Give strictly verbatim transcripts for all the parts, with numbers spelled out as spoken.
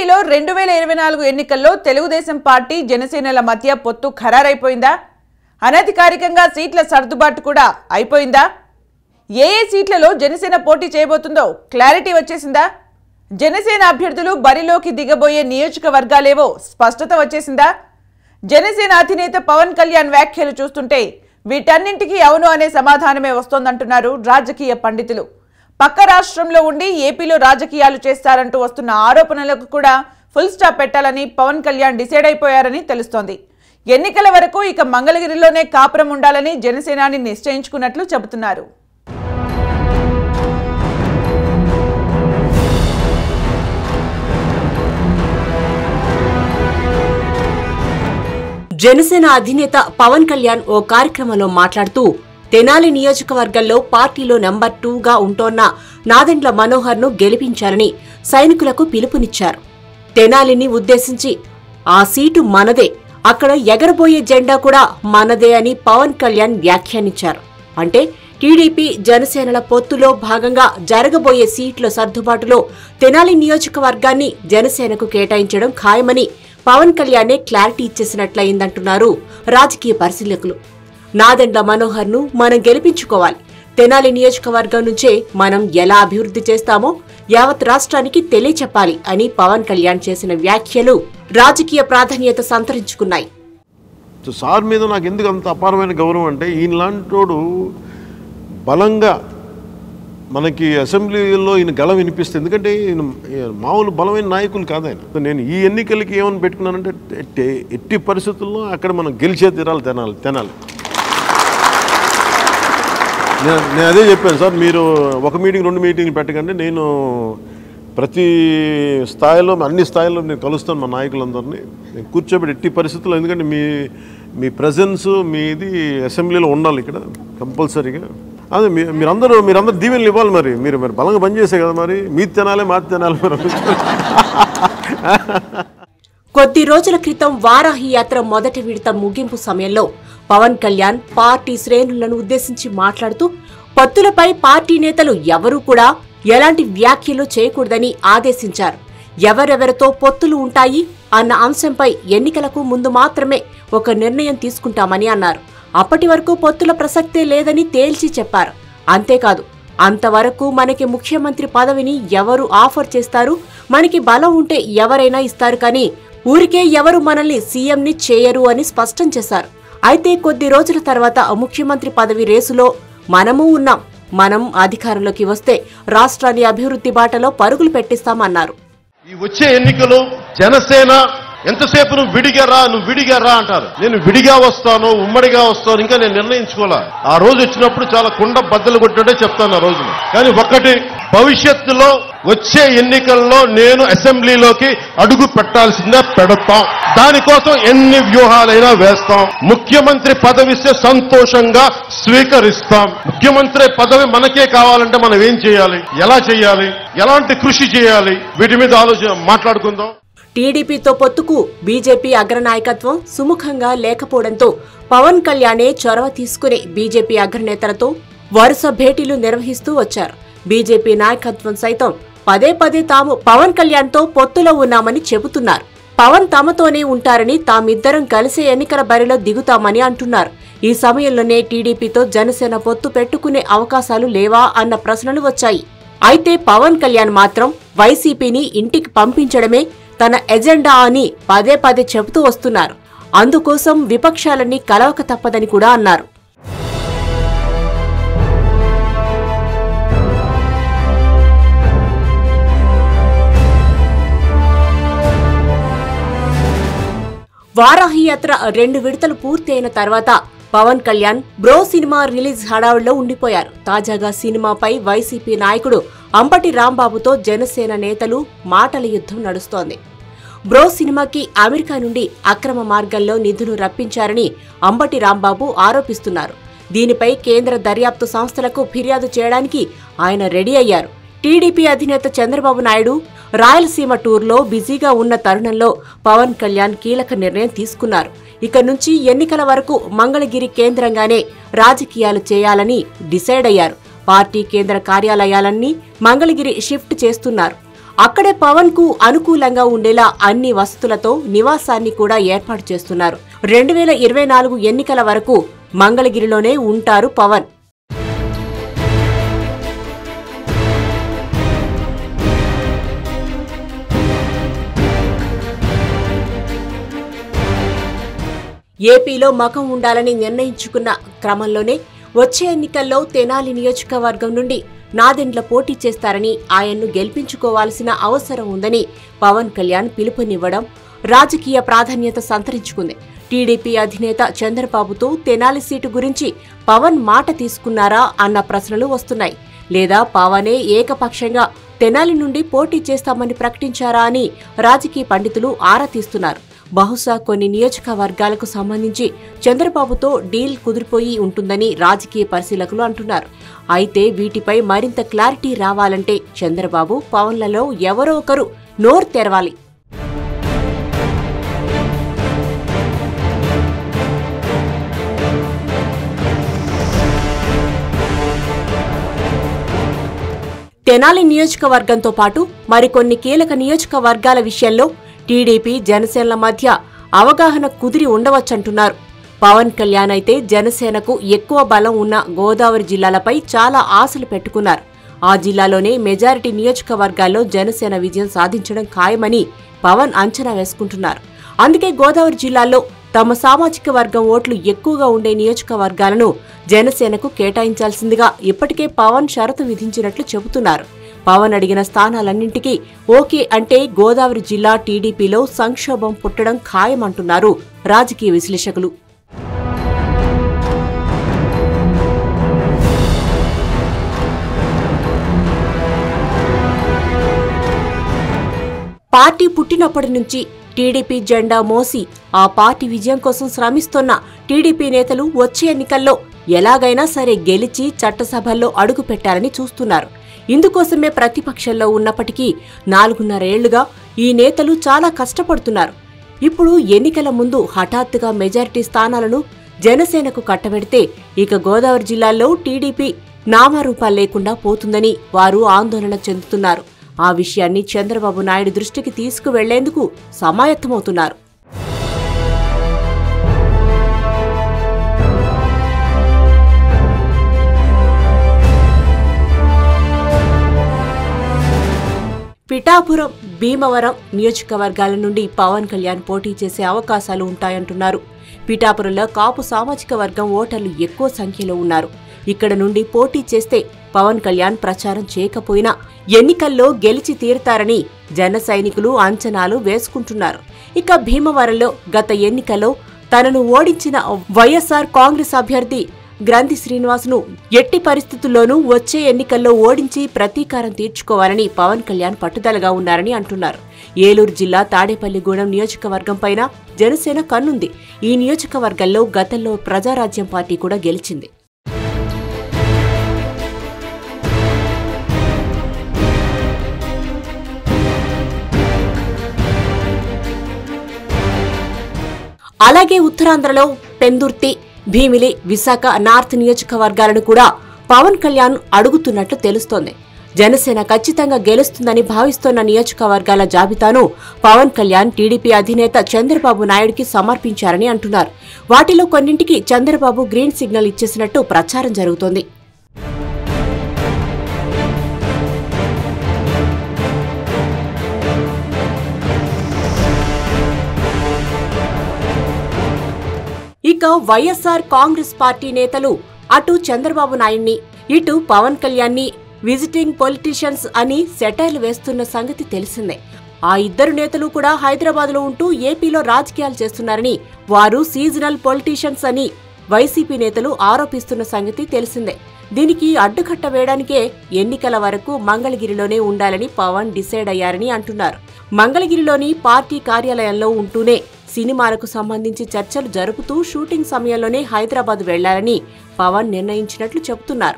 ఏపీలో రెండు వేల ఇరవై నాలుగు ఎన్నికల్లో తెలుగుదేశం పార్టీ జనసేనల మధ్య పొత్తు ఖరారైపోయిందా? అనధికారికంగా సీట్ల సర్దుబాటు కూడా అయిపోయిందా? ఏ ఏ సీట్లలో జనసేన పోటీ చేయబోతుందో క్లారిటీ వచ్చేసిందా? జనసేన అభ్యర్థులు బరిలోకి దిగబోయే నియోజకవర్గాలేవో స్పష్టత వచ్చేసిందా? జనసేన అధినేత పవన్ కళ్యాణ్ వ్యాఖ్యలు చూస్తుంటే వీటన్నింటికీ అవును అనే సమాధానమే వస్తోందంటున్నారు రాజకీయ పండితులు. పక్క రాష్ట్రంలో ఉండి ఏపీలో రాజకీయాలు చేస్తారంటూ వస్తున్న ఆరోపణలకు కూడా ఫుల్ స్టాప్ పెట్టాలని పవన్ కళ్యాణ్ డిసైడ్ అయిపోయారని తెలుస్తోంది. ఎన్నికల వరకు ఇక మంగళగిరిలోనే కాపురం ఉండాలని జనసేనాని నిశ్చయించుకున్నట్లు చెబుతున్నారు. జనసేన అధినేత పవన్ కళ్యాణ్ ఓ కార్యక్రమంలో మాట్లాడుతూ తెనాలి నియోజకవర్గంలో పార్టీలో నెంబర్ టూగా ఉంటోన్న నాదెండ్ల మనోహర్ ను గెలిపించాలని సైనికులకు పిలుపునిచ్చారు. తెనాలిని ఉద్దేశించి ఆ సీటు మనదే, అక్కడ ఎగరబోయే జెండా కూడా మనదే అని పవన్ కళ్యాణ్ వ్యాఖ్యానించారు. అంటే టీడీపీ జనసేనల పొత్తులో భాగంగా జరగబోయే సీట్ల సర్దుబాటులో తెనాలి నియోజకవర్గాన్ని జనసేనకు కేటాయించడం ఖాయమని పవన్ కళ్యాణే క్లారిటీ ఇచ్చేసినట్లయిందంటున్నారు రాజకీయ పరిశీలకులు. నాదెండ్ల మనోహర్ ను మనం గెలిపించుకోవాలి. తెనాలి నియోజకవర్గం నుంచే మనం ఎలా అభివృద్ధి చేస్తామో యావత్ రాష్ట్రానికి తెలియచెప్పాలి అని పవన్ కళ్యాణ్ చేసిన వ్యాఖ్యలు రాజకీయ ప్రాధాన్యత సంతరించుకున్నాయి. సార్ మీద నాకు ఎందుకు అంత అపారమైన గౌరవం అంటే ఈయనలాంటోడు బలంగా మనకి అసెంబ్లీలో ఈయన గళం వినిపిస్తుంది. ఎందుకంటే ఈయన మామూలు బలమైన నాయకులు కాదు ఆయన. నేను ఈ ఎన్నికలకి ఏమని పెట్టుకున్నానంటే ఎట్టి పరిస్థితుల్లో అక్కడ మనం గెలిచే తీరాలి, తెనాలి తెనాలి నేను నేను అదే చెప్పాను సార్, మీరు ఒక మీటింగ్ రెండు మీటింగ్లు పెట్టకండి, నేను ప్రతి స్థాయిలో అన్ని స్థాయిలో నేను కలుస్తాను మా నాయకులందరినీ, నేను కూర్చోబెట్టి ఎట్టి పరిస్థితుల్లో. ఎందుకంటే మీ మీ ప్రజెన్స్ మీది అసెంబ్లీలో ఉండాలి ఇక్కడ కంపల్సరీగా. అదే మీ మీరందరూ మీరందరూ దీవెనలు ఇవ్వాలి. మరి మీరు మరి బలంగా పనిచేసే కదా, మరి మీది తినాలి మాది తినాలి. మరి కొద్ది రోజుల క్రితం వారాహి యాత్ర మొదటి విడత ముగింపు సమయంలో పవన్ కళ్యాణ్ పార్టీ శ్రేణులను ఉద్దేశించి మాట్లాడుతూ పొత్తులపై పార్టీ నేతలు ఎవరూ కూడా ఎలాంటి వ్యాఖ్యలు చేయకూడదని ఆదేశించారు. ఎవరెవరితో పొత్తులు ఉంటాయి అన్న అంశంపై ఎన్నికలకు ముందు మాత్రమే ఒక నిర్ణయం తీసుకుంటామని అన్నారు. అప్పటి వరకు పొత్తుల ప్రసక్తే లేదని తేల్చి చెప్పారు. అంతేకాదు, అంతవరకు మనకి ముఖ్యమంత్రి పదవిని ఎవరు ఆఫర్ చేస్తారు, మనకి బలం ఉంటే ఎవరైనా ఇస్తారు, కానీ ఊరికే ఎవరు మనల్ని సీఎంని చేయరు అని స్పష్టం చేశారు. అయితే కొద్ది రోజుల తర్వాత ముఖ్యమంత్రి పదవి రేసులో మనము ఉన్నాం, మనం అధికారంలోకి వస్తే రాష్ట్రాన్ని అభివృద్ధి బాటలో పరుగులు పెట్టిస్తామన్నారు. ఈ వచ్చే ఎన్నికలు జనసేన ఎంతసేపు నువ్వు విడిగా రా నువ్వు విడిగా రా అంటారు. నేను విడిగా వస్తాను, ఉమ్మడిగా వస్తాను, ఇంకా నేను నిర్ణయించుకోలే. ఆ రోజు వచ్చినప్పుడు చాలా కుండ బద్దలు కొట్టినట్టే చెప్తాను ఆ రోజున. కానీ ఒక్కటి, భవిష్యత్తులో వచ్చే ఎన్నికల్లో నేను అసెంబ్లీలోకి అడుగు పెట్టాల్సిందే పెడతాం. దానికోసం ఎన్ని వ్యూహాలైనా వేస్తాం. ముఖ్యమంత్రి పదవిస్తే సంతోషంగా స్వీకరిస్తాం. ముఖ్యమంత్రి పదవి మనకే కావాలంటే మనం ఏం చేయాలి, ఎలా చేయాలి, ఎలాంటి కృషి చేయాలి, వీటి మీద ఆలోచన మాట్లాడుకుందాం. టీడీపీతో పొత్తుకు బీజేపీ అగ్రనాయకత్వం సుముఖంగా లేకపోవడంతో పవన్ కళ్యాణే చొరవ తీసుకుని బీజేపీ అగ్రనేతలతో వరుస భేటీలు నిర్వహిస్తూ వచ్చారు. బీజేపీ నాయకత్వం సైతం పదే పదే తాము పవన్ కళ్యాణ్తో పొత్తులో ఉన్నామని చెబుతున్నారు. పవన్ తమతోనే ఉంటారని, తామిద్దరం కలిసే ఎన్నికల బరిలో దిగుతామని అంటున్నారు. ఈ సమయంలోనే టీడీపీతో జనసేన పొత్తు పెట్టుకునే అవకాశాలు లేవా అన్న ప్రశ్నలు వచ్చాయి. అయితే పవన్ కళ్యాణ్ మాత్రం వైసీపీని ఇంటికి పంపించడమే తన ఎజెండా అని పదే పదే చెబుతూ వస్తున్నారు. అందుకోసం విపక్షాలన్నీ కలవక తప్పదని కూడా అన్నారు. వారాహి యాత్ర రెండు విడతలు పూర్తి అయిన తర్వాత Pawan Kalyan bro cinema release హడావుల్లో ఉండిపోయారు. తాజాగా సినిమాపై వైసీపీ నాయకుడు అంబటి రాంబాబుతో జనసేన నేతలు మాటల యుద్ధం నడుస్తోంది. బ్రో సినిమాకి అమెరికా నుండి అక్రమ మార్గంలో నిధులు రప్పించారని అంబటి రాంబాబు ఆరోపిస్తున్నారు. దీనిపై కేంద్ర దర్యాప్తు సంస్థలకు ఫిర్యాదు చేయడానికి ఆయన రెడీ అయ్యారు. టీడీపీ అధినేత చంద్రబాబు నాయుడు రాయలసీమ టూర్లో బిజీగా ఉన్న తరుణంలో పవన్ కళ్యాణ్ కీలక నిర్ణయం తీసుకున్నారు. ఇక నుంచి ఎన్నికల వరకు మంగళగిరి కేంద్రంగానే రాజకీయాలు చేయాలని డిసైడ్ అయ్యారు. పార్టీ కేంద్ర కార్యాలయాలన్నీ మంగళగిరి షిఫ్ట్ చేస్తున్నారు. అక్కడే పవన్ కు అనుకూలంగా ఉండేలా అన్ని వసతులతో నివాసాన్ని కూడా ఏర్పాటు చేస్తున్నారు. రెండు వేల ఇరవై నాలుగు ఎన్నికల వరకు మంగళగిరిలోనే ఉంటారు పవన్. ఏపీలో మకం ఉండాలని నిర్ణయించుకున్న క్రమంలోనే వచ్చే ఎన్నికల్లో తెనాలి నియోజకవర్గం నుండి నాదెండ్ల పోటీ చేస్తారని, ఆయన్ను గెలిపించుకోవాల్సిన అవసరం ఉందని పవన్ కళ్యాణ్ పిలుపునివ్వడం రాజకీయ ప్రాధాన్యత సంతరించుకుంది. టీడీపీ అధినేత చంద్రబాబుతో తెనాలి సీటు గురించి పవన్ మాట తీసుకున్నారా అన్న ప్రశ్నలు వస్తున్నాయి. లేదా పవనే ఏకపక్షంగా తెనాలి నుండి పోటీ చేస్తామని ప్రకటించారా అని రాజకీయ పండితులు ఆరా తీస్తున్నారు. బహుశా కొన్ని నియోజకవర్గాలకు సంబంధించి చంద్రబాబుతో డీల్ కుదిరిపోయి ఉంటుందని రాజకీయ పరిశీలకులు అంటున్నారు. అయితే వీటిపై మరింత క్లారిటీ రావాలంటే చంద్రబాబు, పవన్లలో ఎవరో ఒకరు నోరు తెరవాలి. తెనాలి నియోజకవర్గంతో పాటు మరికొన్ని కీలక నియోజకవర్గాల విషయంలో టీడీపీ, జనసేనల మధ్య అవగాహన కుదిరి ఉండవచ్చంటున్నారు. పవన్ కళ్యాణ్ అయితే జనసేనకు ఎక్కువ బలం ఉన్న గోదావరి జిల్లాలపై చాలా ఆశలు పెట్టుకున్నారు. ఆ జిల్లాలోనే మెజారిటీ నియోజకవర్గాల్లో జనసేన విజయం సాధించడం ఖాయమని పవన్ అంచనా వేసుకుంటున్నారు. అందుకే గోదావరి జిల్లాల్లో తమ సామాజిక వర్గం ఓట్లు ఎక్కువగా ఉండే నియోజకవర్గాలను జనసేనకు కేటాయించాల్సిందిగా ఇప్పటికే పవన్ షరతు విధించినట్లు చెబుతున్నారు. పవన్ అడిగిన స్థానాలన్నింటికీ ఓకే అంటే గోదావరి జిల్లా టీడీపీలో సంక్షోభం పుట్టడం ఖాయమంటున్నారు రాజకీయ విశ్లేషకులు. పార్టీ పుట్టినప్పటి నుంచి టీడీపీ జెండా మోసి ఆ పార్టీ విజయం కోసం శ్రమిస్తున్న టీడీపీ నేతలు వచ్చే ఎన్నికల్లో ఎలాగైనా సరే గెలిచి చట్టసభల్లో అడుగు పెట్టాలని చూస్తున్నారు. ఇందుకోసమే ప్రతిపక్షంలో ఉన్నప్పటికీ నాలుగున్నరేళ్లుగా ఈ నేతలు చాలా కష్టపడుతున్నారు. ఇప్పుడు ఎన్నికల ముందు హఠాత్తుగా మెజారిటీ స్థానాలను జనసేనకు కట్టబెడితే ఇక గోదావరి జిల్లాల్లో టీడీపీ నామరూపాలు లేకుండా పోతుందని వారు ఆందోళన చెందుతున్నారు. ఆ విషయాన్ని చంద్రబాబు నాయుడు దృష్టికి తీసుకువెళ్లేందుకు సమాయత్తమవుతున్నారు. పిఠాపురం, భీమవరం నియోజకవర్గాల నుండి పవన్ కళ్యాణ్ పోటీ చేసే అవకాశాలు ఉంటాయంటున్నారు. పిఠాపురంలో కాపు సామాజిక వర్గం ఓటర్లు ఎక్కువ సంఖ్యలో ఉన్నారు. ఇక్కడ నుండి పోటీ చేస్తే పవన్ కళ్యాణ్ ప్రచారం చేయకపోయినా ఎన్నికల్లో గెలిచి తీరుతారని జన సైనికులు అంచనాలు వేసుకుంటున్నారు. ఇక భీమవరంలో గత ఎన్నికల్లో తనను ఓడించిన వైఎస్ఆర్ కాంగ్రెస్ అభ్యర్థి గ్రంథి శ్రీనివాస్ను ఎట్టి పరిస్థితుల్లోనూ వచ్చే ఎన్నికల్లో ఓడించి ప్రతీకారం తీర్చుకోవాలని పవన్ కళ్యాణ్ పట్టుదలగా ఉన్నారని అంటున్నారు. ఏలూరు జిల్లా తాడేపల్లిగూడెం నియోజకవర్గం పైన జనసేన కన్నుంది. ఈ నియోజకవర్గంలో గతంలో ప్రజారాజ్యం పార్టీ కూడా గెలిచింది. అలాగే ఉత్తరాంధ్రలో పెందుర్తి, భీమిలి, విశాఖ నార్త్ నియోజకవర్గాలను కూడా పవన్ కళ్యాణ్ అడుగుతున్నట్లు తెలుస్తోంది. జనసేన ఖచ్చితంగా గెలుస్తుందని భావిస్తోన్న నియోజకవర్గాల జాబితాను పవన్ కళ్యాణ్ టీడీపీ అధినేత చంద్రబాబు నాయుడికి సమర్పించారని అంటున్నారు. వాటిలో కొన్నింటికి చంద్రబాబు గ్రీన్ సిగ్నల్ ఇచ్చేసినట్టు ప్రచారం జరుగుతోంది. ఇక వైఎస్ఆర్ కాంగ్రెస్ పార్టీ నేతలు అటు చంద్రబాబు నాయుడిని, ఇటు పవన్ కళ్యాణ్ని విజిటింగ్ పొలిటీషియన్స్ అని సెటైర్లు వేస్తున్న సంగతి తెలిసిందే. ఆ ఇద్దరు నేతలు కూడా హైదరాబాద్లో ఉంటూ ఏపీలో రాజకీయాలు చేస్తున్నారని, వారు సీజనల్ పొలిటీషియన్స్ అని వైసీపీ నేతలు ఆరోపిస్తున్న సంగతి తెలిసిందే. దీనికి అడ్డుకట్ట వేయడానికే ఎన్నికల వరకు మంగళగిరిలోనే ఉండాలని పవన్ డిసైడ్ అయ్యారని అంటున్నారు. మంగళగిరిలోని పార్టీ కార్యాలయంలో ఉంటూనే సినిమాలకు సంబంధించి చర్చలు జరుపుతూ షూటింగ్ సమయంలోనే హైదరాబాద్ వెళ్లాలని పవన్ నిర్ణయించినట్లు చెబుతున్నారు.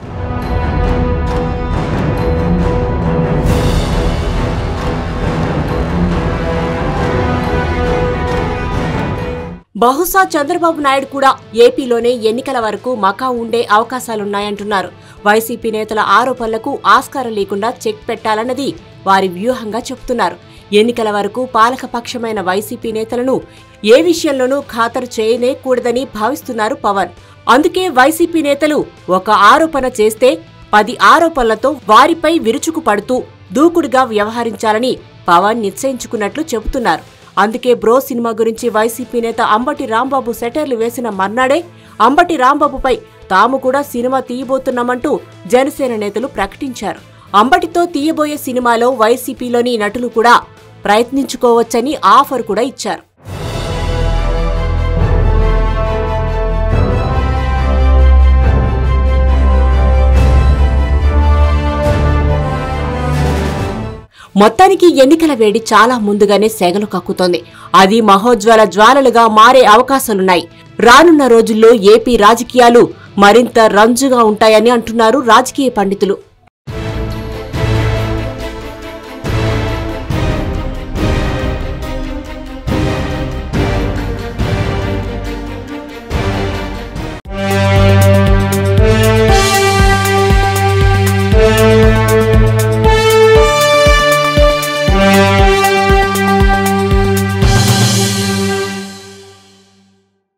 బహుశా చంద్రబాబు నాయుడు కూడా ఏపీలోనే ఎన్నికల వరకు మకా ఉండే అవకాశాలున్నాయంటున్నారు. వైసీపీ నేతల ఆరోపణలకు ఆస్కారం లేకుండా చెక్ పెట్టాలన్నది వారి వ్యూహంగా చెబుతున్నారు. ఎన్నికల వరకు పాలకపక్షమైన వైసీపీ నేతలను ఏ విషయంలోనూ ఖాతరు చేయనే కూడదని భావిస్తున్నారు పవన్. అందుకే వైసీపీ నేతలు ఒక ఆరోపణ చేస్తే పది ఆరోపణలతో వారిపై విరుచుకు పడుతూ దూకుడుగా వ్యవహరించాలని పవన్ నిశ్చయించుకున్నట్లు చెబుతున్నారు. అందుకే బ్రో సినిమా గురించి వైసీపీ నేత అంబటి రాంబాబు సెటైర్లు వేసిన మర్నాడే అంబటి రాంబాబుపై తాము కూడా సినిమా తీయబోతున్నామంటూ జనసేన నేతలు ప్రకటించారు. అంబటితో తీయబోయే సినిమాలో వైసీపీలోని నటులు కూడా ప్రయత్నించుకోవచ్చని ఆఫర్ కూడా ఇచ్చారు. మొత్తానికి ఎన్నికల వేడి చాలా ముందుగానే సెగలు కక్కుతోంది. అది మహోజ్వల జ్వాలలుగా మారే అవకాశాలున్నాయి. రానున్న రోజుల్లో ఏపీ రాజకీయాలు మరింత రంజుగా ఉంటాయని అంటున్నారు రాజకీయ పండితులు.